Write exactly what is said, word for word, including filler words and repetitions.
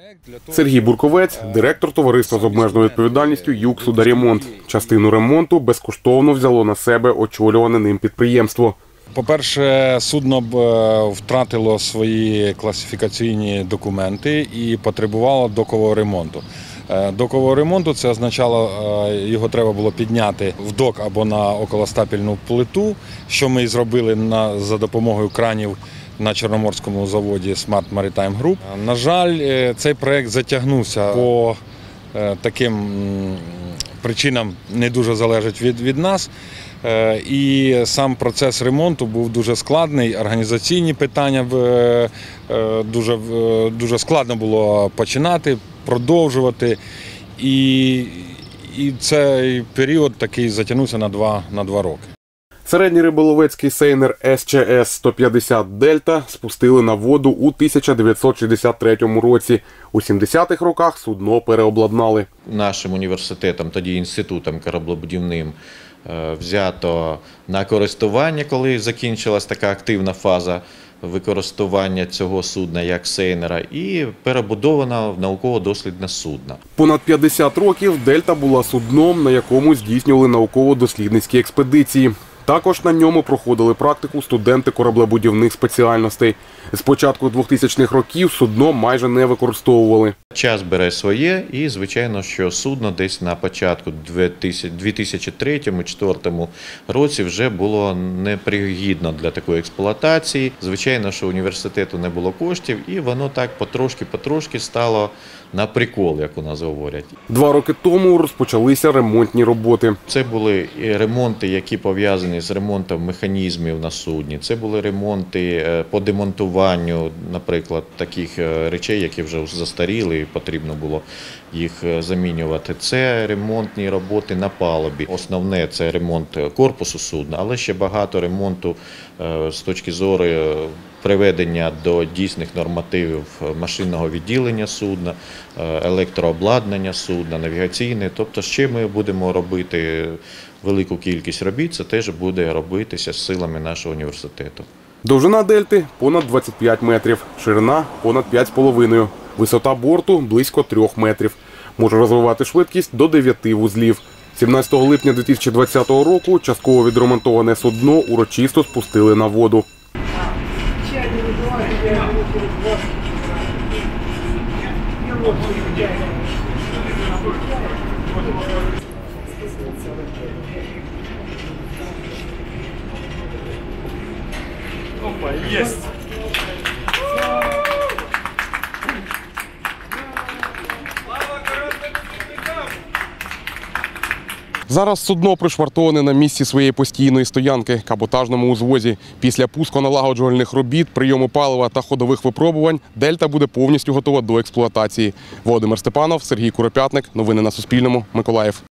Сергій Бурковець – директор товариства з обмеженою відповідальністю «Югсудоремонт». Частину ремонту безкоштовно взяло на себе очолюване ним підприємство. По-перше, судно втратило свої класифікаційні документи і потребувало докового ремонту. Докового ремонту – це означало, його треба було підняти в док або на околостапельну плиту, що ми і зробили на, за допомогою кранів на Чорноморському заводі Smart Maritime Group. На жаль, цей проєкт затягнувся по таким причинам, не дуже залежить від, від нас. І сам процес ремонту був дуже складний, організаційні питання дуже, дуже складно було починати, продовжувати. І, і цей період такий затягнувся на два, на два роки. Середній риболовецький сейнер ес че ес сто п'ятдесят «Дельта» спустили на воду у тисяча дев'ятсот шістдесят третьому році. У сімдесятих роках судно переобладнали. Нашим університетом, тоді інститутом кораблебудівним, взято на користування, коли закінчилась така активна фаза використання цього судна як сейнера, і перебудовано в науково-дослідне судно. Понад п'ятдесят років «Дельта» була судном, на якому здійснювали науково-дослідницькі експедиції. Також на ньому проходили практику студенти кораблебудівних спеціальностей. З початку двохтисячних років судно майже не використовували. Час бере своє і, звичайно, що судно десь на початку дві тисячі третьому - дві тисячі четвертому році вже було непригідно для такої експлуатації. Звичайно, що університету не було коштів, і воно так потрошки-потрошки стало на прикол, як у нас говорять. Два роки тому розпочалися ремонтні роботи. Це були ремонти, які пов'язані з ремонтом механізмів на судні. Це були ремонти по демонтуванню, наприклад, таких речей, які вже застаріли і потрібно було їх замінювати. Це ремонтні роботи на палубі. Основне – це ремонт корпусу судна, але ще багато ремонту з точки зору приведення до дійсних нормативів машинного відділення судна, електрообладнання судна, навігаційне. Тобто ще ми будемо робити велику кількість робіт, це теж буде робитися з силами нашого університету. Довжина «Дельти» – понад двадцять п'ять метрів, ширина – понад п'ять з половиною, висота борту – близько трьох метрів. Може розвивати швидкість до дев'яти вузлів. сімнадцятого липня дві тисячі двадцятого року частково відремонтоване судно урочисто спустили на воду. Опа, есть! Зараз судно пришвартоване на місці своєї постійної стоянки – каботажному узвозі. Після пусконалагоджувальних робіт, прийому палива та ходових випробувань «Дельта» буде повністю готова до експлуатації. Володимир Степанов, Сергій Куропятник. Новини на Суспільному. Миколаїв.